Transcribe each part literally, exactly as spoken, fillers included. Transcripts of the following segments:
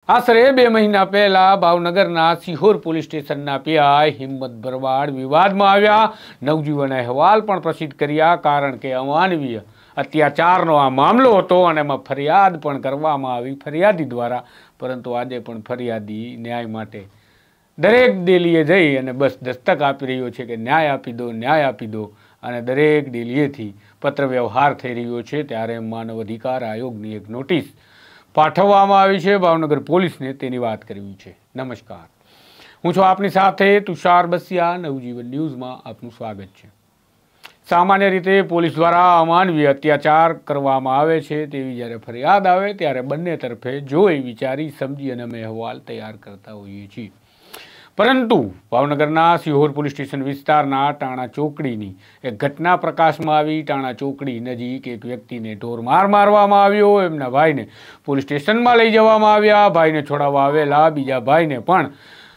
આશરે બે મહિના પહેલા ભાવનગરના સિહોર પોલીસ સ્ટેશનના પીઆઈ હિંમત ભરવાડ વિવાદમાં આવ્યા. નવજીવન અહેવાલ પણ પ્રસિદ્ધ કર્યા, કારણ કે અમાનવીય અત્યાચારનો આ મામલો હતો અને એમાં ફરિયાદ પણ કરવામાં આવી ફરિયાદી દ્વારા. પરંતુ આજે પણ ફરિયાદી ન્યાય માટે દરેક ડેલીએ જઈ અને બસ દસ્તક આપી રહ્યો છે કે ન્યાય આપી દો, ન્યાય આપી દો, અને દરેક ડેલીએથી પત્ર વ્યવહાર થઈ રહ્યો છે. ત્યારે માનવ અધિકાર આયોગની એક નોટિસ પાઠવવામાં આવી છે ભાવનગર પોલીસને, તેની વાત કરવી છે. નમસ્કાર, હું છું આપની સાથે તુષાર બસિયા. નવજીવન ન્યૂઝમાં આપનું સ્વાગત છે. સામાન્ય રીતે પોલીસ દ્વારા અમાનવીય અત્યાચાર કરવામાં આવે છે તેવી જ્યારે ફરિયાદ આવે ત્યારે બંને તરફે જોઈ વિચારી સમજી અને અમે અહેવાલ તૈયાર કરતા હોઈએ છીએ. પરંતુ ભાવનગરના સિહોર પોલીસ સ્ટેશન વિસ્તારના ટાણા ચોકડીની એક ઘટના પ્રકાશમાં આવી. ટાણા ચોકડી નજીક એક વ્યક્તિને ઢોરમાર મારવામાં આવ્યો. એમના ભાઈને પોલીસ સ્ટેશનમાં લઈ જવામાં આવ્યા. ભાઈને છોડાવવા આવેલા બીજા ભાઈને પણ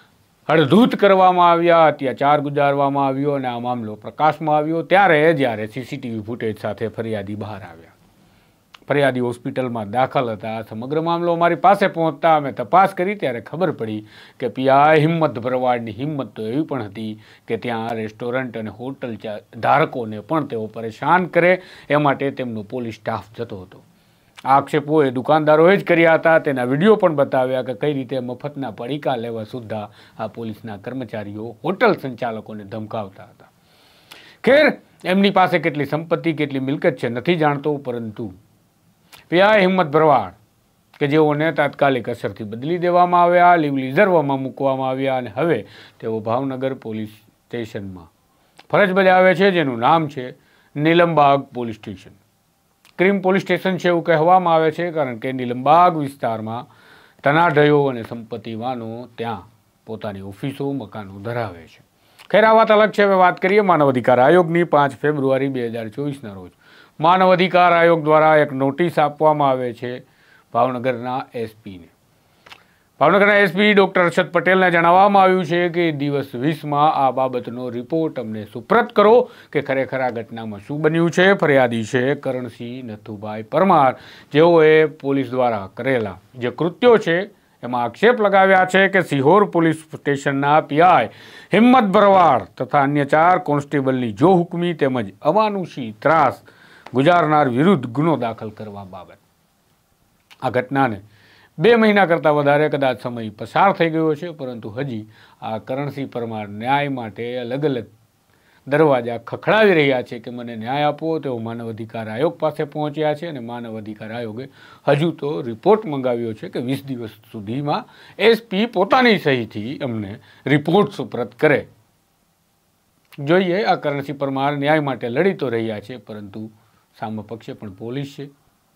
હડધૂત કરવામાં આવ્યા, અત્યાચાર ગુજારવામાં આવ્યો અને આ મામલો પ્રકાશમાં આવ્યો. ત્યારે જ્યારે સીસીટીવી ફૂટેજ સાથે ફરિયાદી બહાર આવ્યા, ફરિયાદી હોસ્પિટલમાં દાખલ હતા. સમગ્ર મામલો અમારી પાસે પહોંચતા અમે તપાસ કરી ત્યારે ખબર પડી કે પીઆઈ હિંમત ભરવાડની હિંમત તો એવી પણ હતી કે ત્યાં રેસ્ટોરન્ટ અને હોટલ ધારકોને પણ તેઓ પરેશાન કરે એ માટે તેમનો પોલીસ સ્ટાફ જતો હતો. આ આક્ષેપો એ દુકાનદારોએ જ કર્યા હતા. તેના વિડીયો પણ બતાવ્યા કે કઈ રીતે મફતના પડીકા લેવા સુદ્ધા આ પોલીસના કર્મચારીઓ હોટલ સંચાલકોને ધમકાવતા હતા. ખેર, એમની પાસે કેટલી સંપત્તિ કેટલી મિલકત છે નથી જાણતો, પરંતુ પીઆઈ હિંમત ભરવાડ કે જેઓને તાત્કાલિક અસરથી બદલી દેવામાં આવ્યા, લીવ રિઝર્વમાં મૂકવામાં આવ્યા અને હવે તેઓ ભાવનગર પોલીસ સ્ટેશનમાં ફરજ બજાવે છે, જેનું નામ છે Nilambag police station. Crime police station છે એવું કહેવામાં આવે છે, કારણ કે નીલમબાગ વિસ્તારમાં ધનાઢ્યો અને સંપત્તિવાનો ત્યાં પોતાની ઓફિસો મકાનો ધરાવે છે. ખેર, આ વાત અલગ છે. હવે વાત કરીએ માનવ અધિકાર આયોગની. પાંચ ફેબ્રુઆરી બે હજાર ચોવીસના રોજ માનવ અધિકાર આયોગ દ્વારા એક નોટિસ આપવામાં આવે છે ભાવનગરના એસપીને. ભાવનગરના એસપી ડૉક્ટર અરશદ પટેલને જણાવવામાં આવ્યું છે કે દિવસ વીસમાં આ બાબતનો રિપોર્ટ અમને સુપ્રત કરો કે ખરેખર આ ઘટનામાં શું બન્યું છે. ફરિયાદી છે કરણસિંહ નથુભાઈ પરમાર, જેઓએ પોલીસ દ્વારા કરેલા જે કૃત્યો છે એમાં આક્ષેપ લગાવ્યા છે કે સિહોર પોલીસ સ્ટેશનના પીઆઈ હિંમત ભરવાડ તથા અન્ય ચાર કોન્સ્ટેબલની જો હુકમી તેમજ અમાનુષી ત્રાસ ગુજારનાર વિરુદ્ધ ગુનો દાખલ કરવા બાબત. આ ઘટનાને બે મહિના કરતાં વધારે કદાચ સમય પસાર થઈ ગયો છે, પરંતુ હજી આ કરણસિંહ પરમાર ન્યાય માટે અલગ અલગ દરવાજા ખખડાવી રહ્યા છે કે મને ન્યાય આપો. તેઓ માનવ અધિકાર આયોગ પાસે પહોંચ્યા છે અને માનવ અધિકાર આયોગે હજુ તો રિપોર્ટ મંગાવ્યો છે કે વીસ દિવસ સુધીમાં એસપી પોતાની સહીથી અમને રિપોર્ટ સુપ્રત કરે. જોઈએ, આ કરણસિંહ પરમાર ન્યાય માટે લડી તો રહ્યા છે, પરંતુ સામે પક્ષે પણ પોલીસ છે,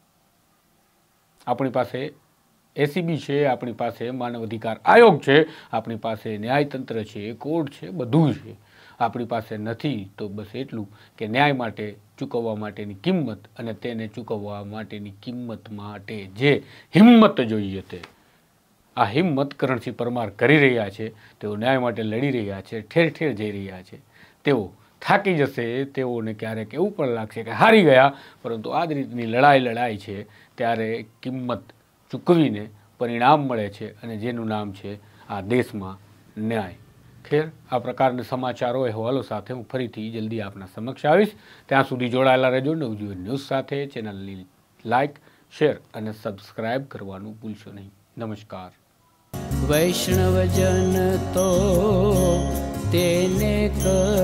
આપણી પાસે એસીબી છે, આપણી પાસે માનવ અધિકાર આયોગ છે, આપણી પાસે ન્યાયતંત્ર છે, કોર્ટ છે, બધું છે. આપણી પાસે નથી તો બસ એટલું કે ન્યાય માટે ચૂકવવા માટેની કિંમત અને તેને ચૂકવવા માટેની કિંમત માટે જે હિંમત જોઈએ તે આ હિંમત કરણસિંહ પરમાર કરી રહ્યા છે. તેઓ ન્યાય માટે લડી રહ્યા છે, ઠેર ઠેર જઈ રહ્યા છે. તેઓ થાકી જશે, તેઓને ક્યારેક એવું પણ લાગશે કે હારી ગયા, પરંતુ આ જ રીતની લડાઈ લડાઈ છે ત્યારે કિંમત ચૂકવીને પરિણામ મળે છે અને જેનું નામ છે આ દેશમાં ન્યાય. ખેર, આ પ્રકારના સમાચારો અહેવાલો સાથે હું ફરીથી જલ્દી આપના સમક્ષ આવીશ. ત્યાં સુધી જોડાયેલા રહેજો નવજીવન ન્યૂઝ સાથે. ચેનલની લાઇક, શેર અને સબસ્ક્રાઇબ કરવાનું ભૂલશો નહીં. નમસ્કાર. વૈષ્ણવજન તો તેને કર